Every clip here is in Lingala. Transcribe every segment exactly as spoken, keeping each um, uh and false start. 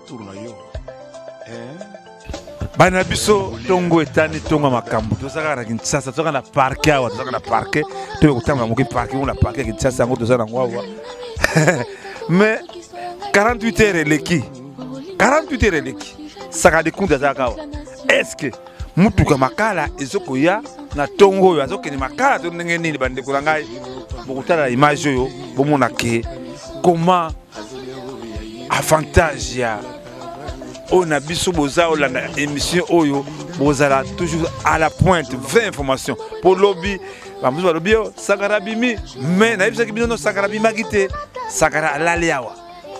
bana biso tongo etani tonga makambo tozaka na Kinshasa tozaka na parquet awa tozaka na parquet to kutanga moki parquet on la parquet Kinshasa ngo tozaka na ngwawa mais quarante-huit heures eleki quarante-huit heures eleki saka de kunda zaka est-ce que mutuka makala ezokoya na tongo yo azokeni makala to ndenge nini bande kulangai bokutala image yo bomona ke comment avantage ya on a biso boza olanda émission oyo bozala toujours à la pointe vingt informations pour lobby bamuzo ba lobby sakara bimi mais na ibisa kibino sakara bimaki te sakara alali awa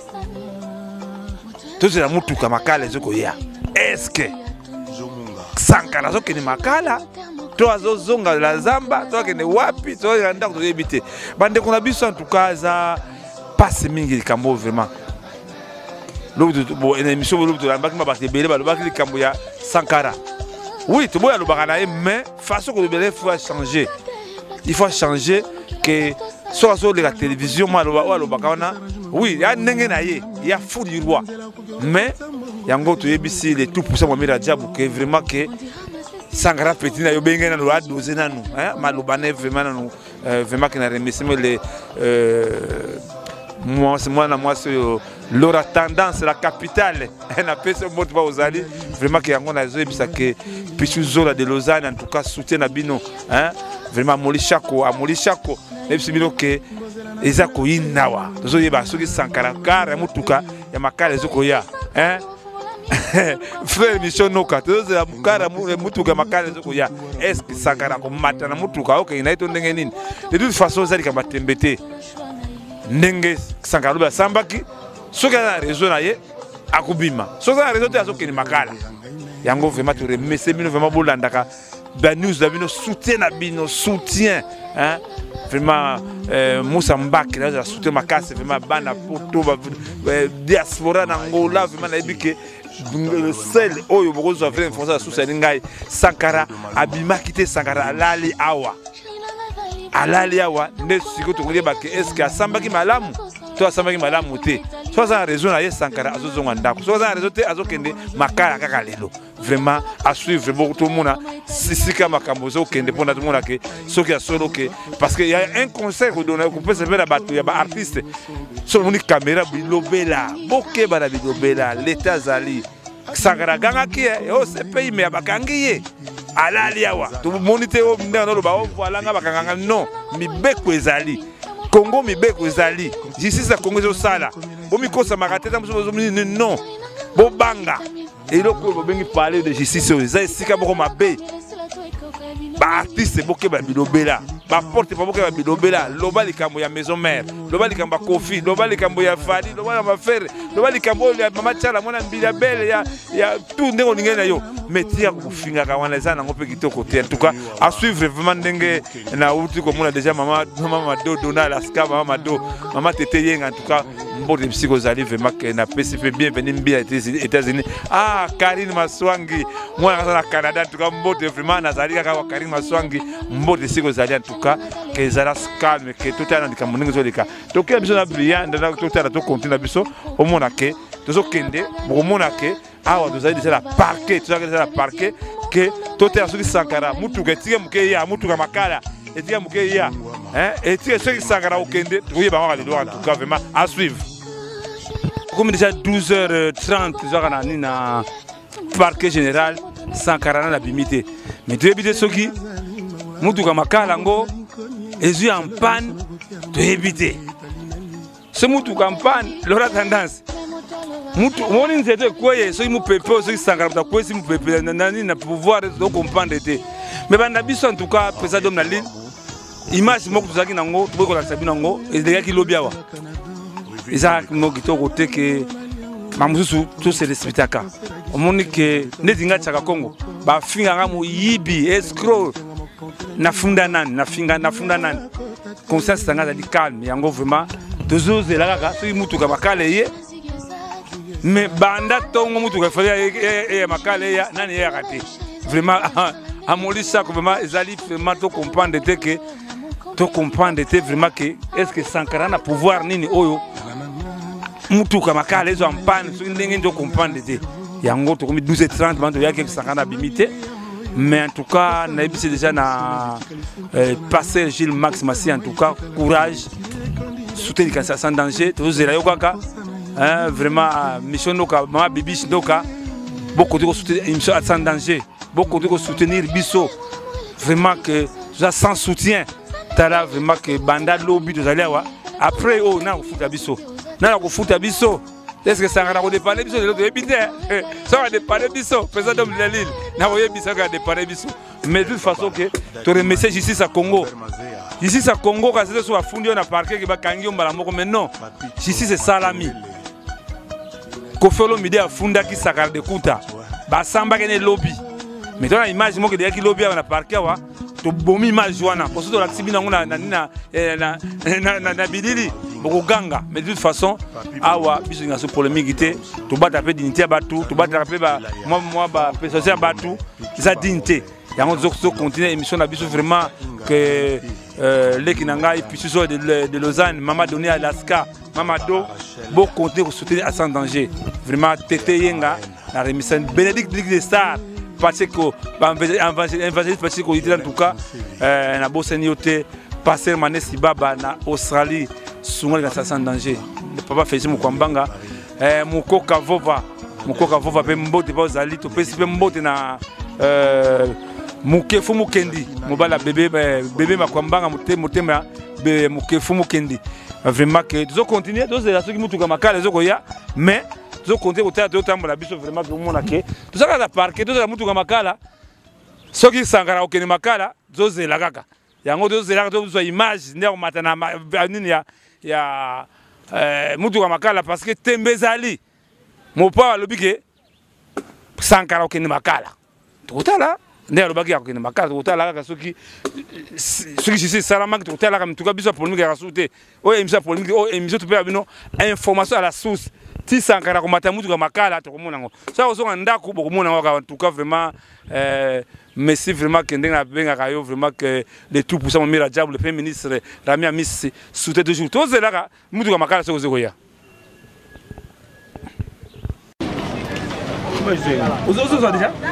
tozela mutuka makala ezokoya est-ce que sankara zokeni makala to azozonga la zamba to akene wapi to yanda ko yebite bande kuna biso en tout cas za passe mingi likambo vraiment l'autre bon une émission l'autre la baki mabaki belé ba baki likambo ya sankara oui to boya lo bakana mais façon que le belé faut changer il faut changer que soit sur la télévision moi lo bakana oui ya ndenge na ye ya fou du roi mais yango to yebisi les tout pour ça moi diable que vraiment que Sankara petit na yo benga na lo adoze nanu hein malobane vraiment nanu vraiment que na remerciement les moi c'est moi na moi c'est leur tendance la capitale elle a fait ce mot va aux alliés vraiment que yango na zo ebisa que pichu zola de Lausanne en tout cas soutien na bino hein vraiment moli chako amoli chako ebisi bino que eza ko inawa zo yeba soki Sankara kara mutuka ya makala ezoko ya hein frère mission noka tozo ya mukara mutuka makala ezoko ya est-ce que Sankara ko mata na mutuka okay na ito ndenge nini de toute façon zali ka batembete ndenge Sankara ba sambaki soki na réseau na ye akubima soki na réseau te azokeni makala yango vraiment to remercier bino vraiment bolandaka ba news da bino soutien na bino soutien hein vraiment Moussa Mbaki na soutien makase vraiment bana poto diaspora na Angola vraiment na ebike le seul oyo bokozo vrai information sous sa ngai Sankara abimaki te Sankara alali awa alali awa nde siko to koyeba ke est-ce que asambaki malamu to asambaki malamu te so za raison na ye Sankara azozonga ndako so za raison te azokende makala kaka lelo vraiment à suivre beaucoup tout le monde sisika makambo zo kende pona tout le monde ke soki asolo ke parce que il y a un conseil que donner qu'on peut se faire battu ya ba artiste so moni caméra bilobela boke bana bilobela l'état zali Sankara ganga ki o ce pays mais abakangi ye alali awa to monite o ndana lo ba o voilà nga bakanga non mi beko ezali Congo mi beko ezali justice Congo zo sala bo mi kosa makateta muso non bo banga et le ko bengi parler de justice za sika boko mabe ba artiste boke ba bilobela ba porte pa boke ba bilobela loba likambo ya maison mère loba likambo ya Kofi loba likambo ya Fadi loba ya Mafere loba likambo ya Mama Chala mwana mbila belle ya ya tout ndenge ningene na yo metia kufinga ka wana za nango pe kitoko te en tout cas à suivre vraiment ndenge na uti ko mona déjà mama mama do dona la ska mama do mama tete yenga en tout cas mbote psycho zali vraiment que na P C P bienvenue mbia États-Unis ah Karine Maswangi moi na Canada en tout cas mbote vraiment na zali ka Karine Maswangi mbote psycho zali en tout cas que zala calme que tout est dans likambo ndenge zo lika to ke biso na brillant ndana to tala to continue biso au mona ke to zo kende bo mona ke awa tozali déjà la parquet tozali déjà la parquet que tout est sur Sankara mutuka etika muke ya mutuka makala etika muke ya hein etika sur Sankara okende oui ba wa en tout cas vraiment à suivre comme déjà douze heures trente tozaka na na parquet général Sankara na bimité mais tu ebite soki mutuka makala ngo ezu en panne to ebite ce mutuka en panne l'aura tendance mutu moni nzete koye so mu pepe so Sankara ta koye si mu pepe nani na pouvoir de comprendre te mais banda biso en tout cas président na ligne image moko tozaki nango to ko la sabina ngo ezeka ki lobiawa eza mo kitoko te ke mamusu to se respectaka omoni ke nezinga tsaka Congo ba finga ngamu yibi escrow na funda nani na finga na funda nani conscience tanga di calme yango vraiment tozoze la kaka so mutuka makale ye mais banda tongo mutuka fallait e makale ya nani ya kati vraiment amoli ça vraiment ezali vraiment to comprendre te que to comprendre te vraiment que est-ce que Sankara na pouvoir nini oyo mutuka makala ezo en panne soki ndenge ndo comprendre te yango to komi douze heures trente bantu ya quelque sakana bimité mais en tout cas na ebisi déjà na euh, passer Gilles Max Massi en tout cas courage soutenir quand ça sans danger to zela yo kaka hein vraiment mission noka mama bibi ndoka beaucoup de soutenir émission sans danger beaucoup de soutenir biso vraiment que ça sans soutien tala vraiment que banda lobby to zaliwa après oh na kufuta biso na kufuta biso est-ce que ça va dépanner biso de éviter ça va dépanner biso président de l'île na voyez biso va dépanner biso mais de toute façon que tu remercie ici à Congo ici à Congo quand c'est sur la fundi on a parqué qui va kangi on bala moko mais non ici c'est salami kofolo midi a funda qui sakar de kuta ba samba kene lobby mais dans l'image moi que derrière qui lobby on a parqué wa to bomi image wana pour surtout la tibi na na na na na bidili beaucoup ganga mais de toute façon awa biso ngaso polémique té to battre peu dignité batu to battre peu ba moi moi ba personnalité batu ça dignité ya on zo continuer émission na biso vraiment que les kinanga et puis sur de de Lausanne mama donné à Alaska mama do beau continuer pour soutenir à sans danger vraiment tété yenga la remise Bénédicte de Star parce que évangéliste parce que en tout cas na bosenioté passer Manesi Baba na Australie souvent dans sans danger papa fait mukwambanga eh mukoka vova mukoka vova pe mbote ba ozali to pesi pe mbote na euh mukefu mukendi mobala bébé bébé makwambanga mute mutema be mukefu mukendi vraiment que tu continuer donc c'est la ce qui mutuka makala zoko ya mais tu continuer au théâtre tambola biso vraiment que mona ke tout ça la parquet tout ça mutuka makala soki sangara okene makala zozela kaka yango zozela to zo image ndeko matana nini ya ya euh mutuka makala parce que tembezali mopa lobike sankara okene makala totala ndeko lobaki okene makala totala kaka soki soki jisi salama totala kaka mutuka biso polémique ya soute o émission polémique o émission to pe bino information à la source ti sankara komata mutuka makala to komona ngo ça osonga ndako bokomona ngo en tout cas vraiment euh merci vraiment que ndenge na benga kayo vraiment que les tout pour ça mon mira diable le premier ministre Rami Amis soute toujours to zelaka mutuka makala so kozeko ya ozo zo déjà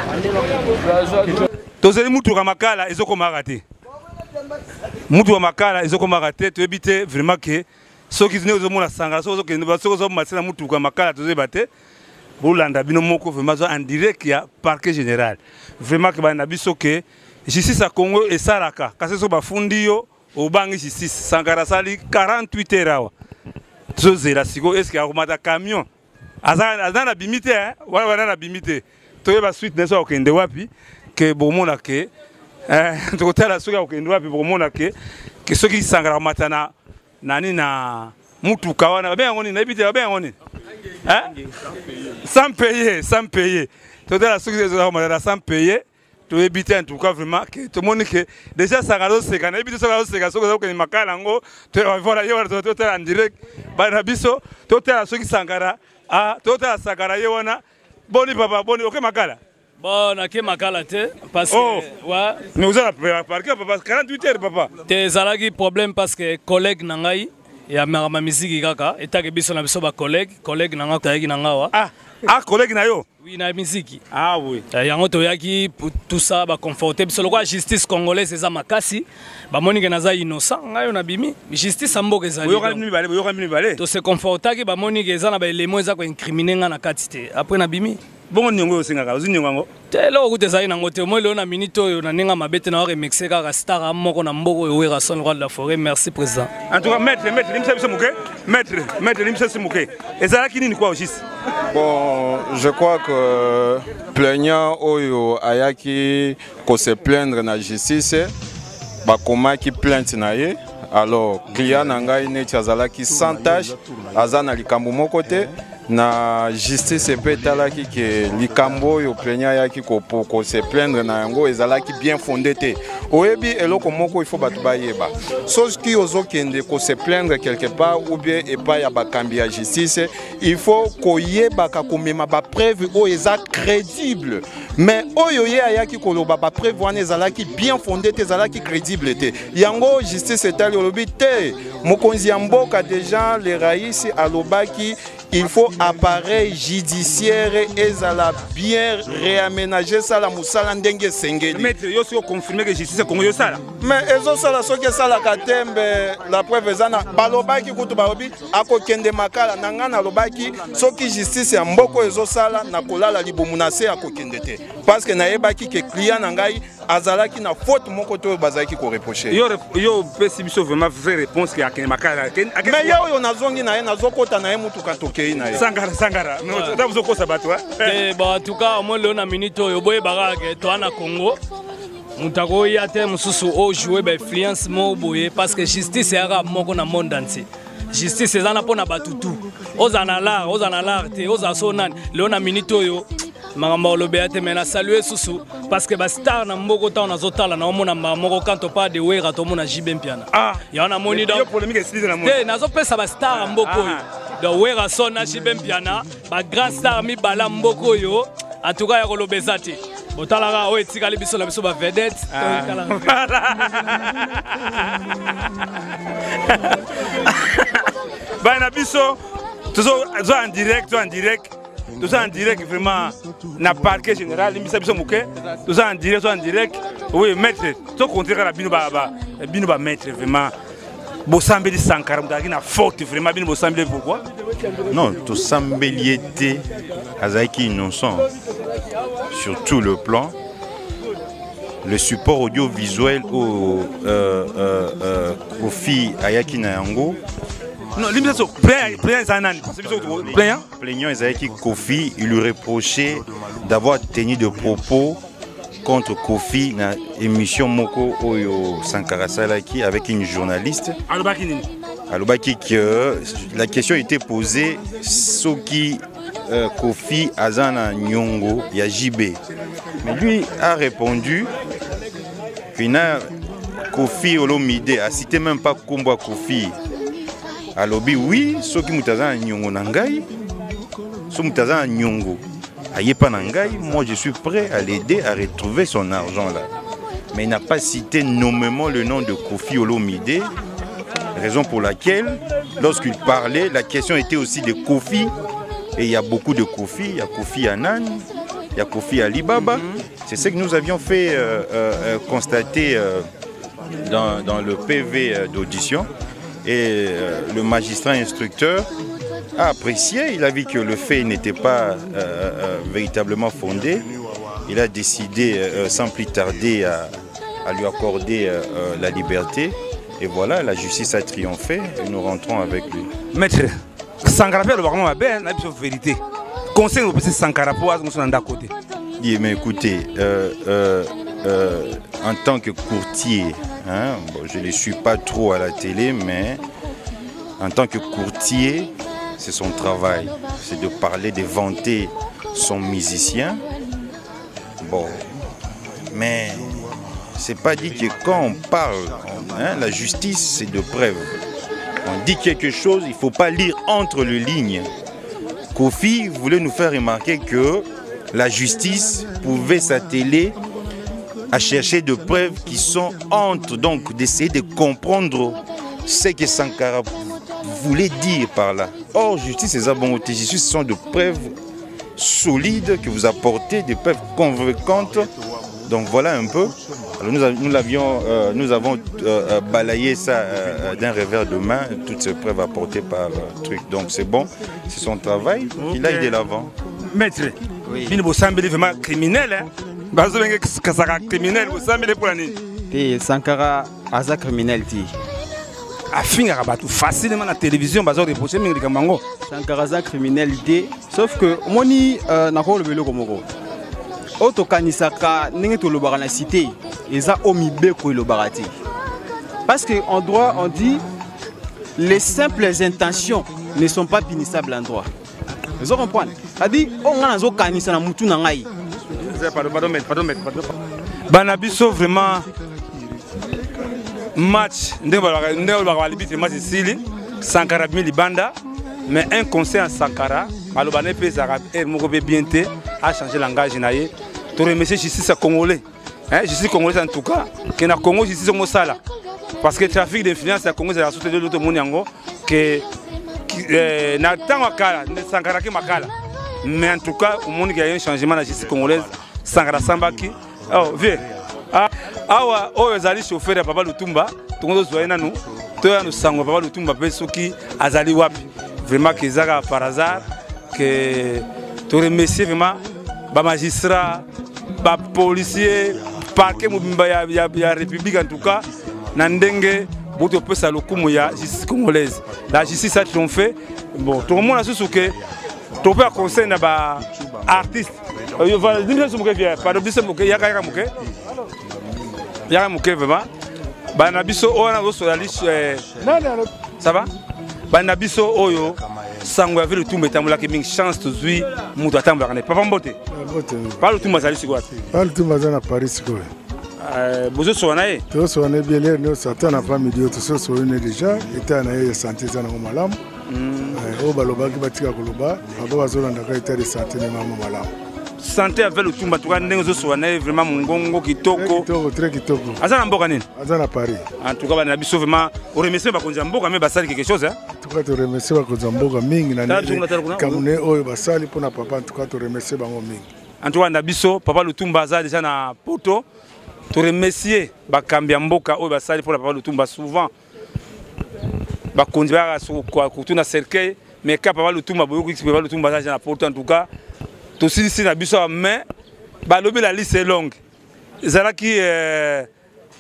tozeli mutuka makala ezoko marate mutuka makala ezoko marate to ebite vraiment que soki zine ozomona sangala soki ozokende soki ozomatela mutuka makala tozebate bolanda bino moko vraiment en direct ya parquet général vraiment que bana biso que justice à Congo et Saraka kasi so bafundi yo obangi justice sangara sali quarante-huit heures awa tozela siko est-ce que akomata camion azana azana bimite hein wala wala na bimite toyeba suite neso okende wapi que bomona que eh tokotala soki okende wapi bomona que que soki sangara matana nani na mutuka wana ba ngoni na bite ba ngoni hein sans payer sans payer totala soki zo matana sans payer to ebite en tout cas vraiment que tout le monde que déjà sangaro seka na ebite sangaro seka soki okende makala ngo to voilà yo totala en direct ba biso totala soki sangara ah totala sangara yo wana boni papa boni OK makala bon ok makala te parce que oh. Ouais nous allons parquer papa quarante-huit heures papa te zalaki problème parce que collègue nangai ya ma musique kaka etake biso na biso ba collègue collègue nanga tayaki nanga wa ah ah collègue na yo oui na musique ah oui yango to yaki tout ça ba conforter biso lokwa justice congolaise eza makasi ba moni ke naza innocent ngayo na bimi justice amboka ezali yo kamini bale yo kamini bale to se conforter ba moni ke eza na ba éléments eza ko incriminer nga na katite après na bimi bon nyongo osengaka ozinyonga ngo telo okutezali nango te moi leo na minute oyo na ninga mabete na remixer kaka star moko na mboko oyo wera son roi de la forêt merci président en tout cas maître maître limsa biso muke maître maître limsa simuke ezalaki nini kwa office bon je crois que plaignant oyo ayaki ko se plaindre na justice bakomaki plainte na ye alors client na ngai neti azalaki sans tâche aza na likambo moko te na justice pe talaki ke likambo yo plaignant yaki ko ko se plaindre na yango ezalaki bien fondé te oyebi eloko moko il faut batu bayeba chose qui ozo kende ko se plaindre quelque part ou bien et pas ya bakambi ya justice il faut ko yeba ka komema ba preuve o eza crédible mais oyo ye ayaki ko loba ba preuve wana ezalaki bien fondé te ezalaki crédible te yango justice etali olobi te mokonzi ya mboka déjà les raïs alobaki il faut appareil judiciaire et ça l'a bien réaménagé ça la musala ndenge sengeli. Maître, yo si confirmer que justice Congo yo sala. Mais ezo sala soki sala katembe la preuve ezana balobaki kutu baobi ako kende makala nangana lobaki soki justice ya mboko ezo sala na kolala libomu na se ako kende te parce que nayebaki ke client na ngai azalaki na faute moko to bazaki ko reprocher. Yo yo pesi biso vraiment vraie réponse que akende makala. Mais yo yo nazongi na ye nazokota na ye mutu katoke. Sangara Sangara no vous ko sabatwa eh ba en tout cas moi le na minute yo boye baraka to na Congo mutako ya te mususu o jouer ba influence mo boye parce que justice ya moko na monde entier justice ezana pona batutu ozana la ozana la te ozaso nani le na minute yo makambo lobe ate mena saluer susu parce que ba star na mboko ta on azotala na omona moko quand on parle de wera to mona J B Mpiana ah ya na moni donc polémique explique na moni te nazo pesa ba star mboko de wera son na J B Mpiana ba grand star mi bala mboko yo en tout cas ya kolobeza te botalaka o etikali biso la biso ba vedette ba na biso toujours en direct en direct tout ça en direct vraiment na parquet général il biso muke tout ça en direct en direct oui maître to contraire la bino ba bino ba maître vraiment Bosambeli Sankara mutaki na faute vraiment bino Bosambeli pourquoi non tout Sambeli était azaki innocent sur tout le plan le support audiovisuel au euh euh euh Kofi Ayaki na yango. Non, l'impression plaignant plaignant Ezaki Kofi, il lui reprochait d'avoir tenu des propos contre Kofi dans l'émission Moko Oyo Sankara Salaki avec une journaliste. Alobaki que la question était posée Soki euh, Kofi Azana Nyongo ya J B. Mais lui a répondu qu'il n'a Kofi Olomide a cité même pas Kombo Kofi. Alobi oui, ceux qui mutazana nyongo nangai, ceux mutazana nyongo, ayepa nangai, moi je suis prêt à l'aider à retrouver son argent là. Mais il n'a pas cité nommément le nom de Kofi Olomide, raison pour laquelle, lorsqu'il parlait, la question était aussi de Kofi, et il y a beaucoup de Kofi, il y a Kofi Annan, il y a Kofi Alibaba. C'est ce que nous avions fait euh, euh, constater euh, dans, dans le P V d'audition. Et euh, le magistrat instructeur a apprécié, il a vu que le fait n'était pas euh, euh, véritablement fondé. Il a décidé euh, sans plus tarder à, à lui accorder euh, euh, la liberté. Et voilà, la justice a triomphé et nous rentrons avec lui. Maître, Sankara le vraiment ma belle, la vérité. Conseil au petit Sankara pour nous à côté. Mais écoutez, euh, euh, euh, en tant que courtier, hein, bon, je ne le suis pas trop à la télé, mais en tant que courtier, c'est son travail. C'est de parler, de vanter son musicien. Bon, mais c'est pas dit que quand on parle, hein, la justice, c'est de preuve. On dit quelque chose, il ne faut pas lire entre les lignes. Kofi voulait nous faire remarquer que la justice pouvait s'atteler à chercher des preuves qui sont entre, donc d'essayer de comprendre ce que Sankara voulait dire par là. Or, justice et zabongoté, ce sont des preuves solides que vous apportez, des preuves convaincantes. Donc voilà un peu. Alors nous, nous, l'avions, euh, nous avons euh, balayé ça euh, d'un revers de main, toutes ces preuves apportées par euh, truc. Donc c'est bon, c'est son travail, okay. Il aille de l'avant. Maître, oui. Il est vraiment criminel, hein? Sankara criminel, vous savez pour l'année. Et Sankara aza criminel ti. Afin à battre facilement la télévision, bazar de pocher mais Mango. Sankara aza criminel ti, sauf que moni na ko le velo comme ko. Auto kanisaka ninge to lo barana cité, eza omibe ko lo barati. Parce que en droit on dit les simples intentions ne sont pas punissables en droit. Vous comprenez? C'est-à-dire, on a un canisa na mutu na ngai. Pardon, pardon, pardon, pardon. Banabiso vraiment match, ndé ba libitre match ici, Sankara mille banda, mais un conseil à Sankara, malobane pe Arab et moko be bienté a changé langage naie. To remercier justice congolais. Hein, justice congolais en tout cas, que na Congo justice mo sala. Parce que le trafic d'influence à Congo c'est la société de l'autre monde yango que na tango kala, Sankara ki makala. Mais en tout cas, au monde il y a un changement dans la justice congolaise. Sankara Sambaki. Oh, viens. Ah, awa, oh, Azali chauffeur de Papa Lutumba. Tout le monde doit y aller. Tout le monde sang Papa Lutumba Pesoki Azali Wapi. Vraiment que Zaga par hasard que tu remercies vraiment les magistrats, les policiers, le parquet de la République en tout cas. Nandenge, beaucoup de ça le coup ya justice congolaise. La justice a triomphé. Bon, tout le monde a su que tu peux conseiller les artistes. Il va dire que je vais pas de dire que ya kaya muke. Ya muke vraiment. Banabiso on a reçu la liste. Ça va? Banabiso oyo sango avec le tout metamula qui ming chance de jouer mutu atamba ne papa mbote. Pas le tout mazali sikwa. Pas le tout mazali à Paris sikwa. Euh bozo sonae. To sonae bien l'air no satan na famille dio to so sonae déjà était na santé za na malamu. Euh o baloba ki batika koloba, abo bazolanda ka état de santé na mama malamu. Santé avec le tumba tuka ndenge zo sonae vraiment mungongo kitoko. Kitoko très kitoko. Azana mboka nini? Azana Paris. En tout cas bana biso vraiment on remercie ba konza mboka mais basali quelque chose hein. En tout cas to remercie ba konza mboka mingi na kamune oyo basali pona papa en tout cas to remercie bango mingi. En tout cas na biso papa Lutumba za déjà na poto. To remercier ba kambia mboka oyo basali pour papa Lutumba souvent. Ba konzi ba so kwa kutuna cercueil mais ka papa Lutumba boyo ko papa Lutumba za na poto en tout cas. To si na biso mais ba lobi la liste est longue. Zalaki euh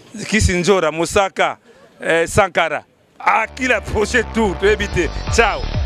Kisinjora, Mosaka, euh, Sankara. À qui la prochaine tour, tu éviter. Ciao.